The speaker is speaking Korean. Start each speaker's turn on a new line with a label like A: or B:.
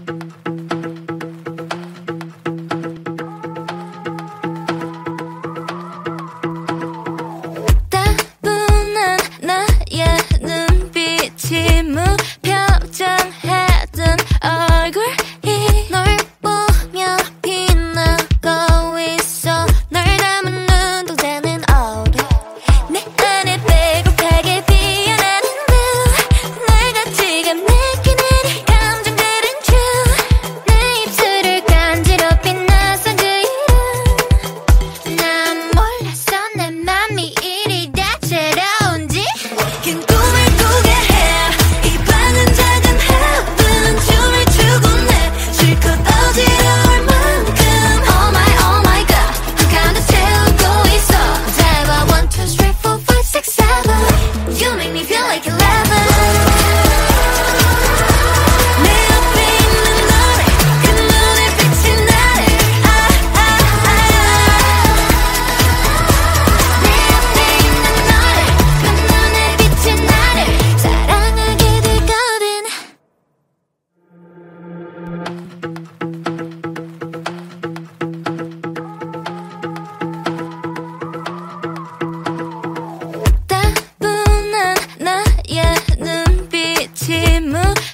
A: 따분한 나의 눈빛이 무표정해둔 얼굴이 널 보며 빛나고 있어. 널 담은 눈동자는 얼음. 내 안에 배고파게 피어나는 blue. 내가 지금 느끼는 이 감정들은 true. 내 입술을 간지럽힌 낯선 그 이름. 난 몰랐어 내 맘이 이리 다채로운지. 긴 꿈을 꾸게 해. 이 방은 작은 heaven. 춤을 추고 내 실컷 어지러울 만큼 oh my god 한가득 채우고 있어. 잘 봐 1, 2, 3, 4, 5, 6, 7 You make me feel like 11. 내 옆에 있는 너를 그 눈에 비친 나를 내 옆에 있는 너를 그 눈에 비친 나를 사랑하게 되거든. 따분한 나의 눈빛이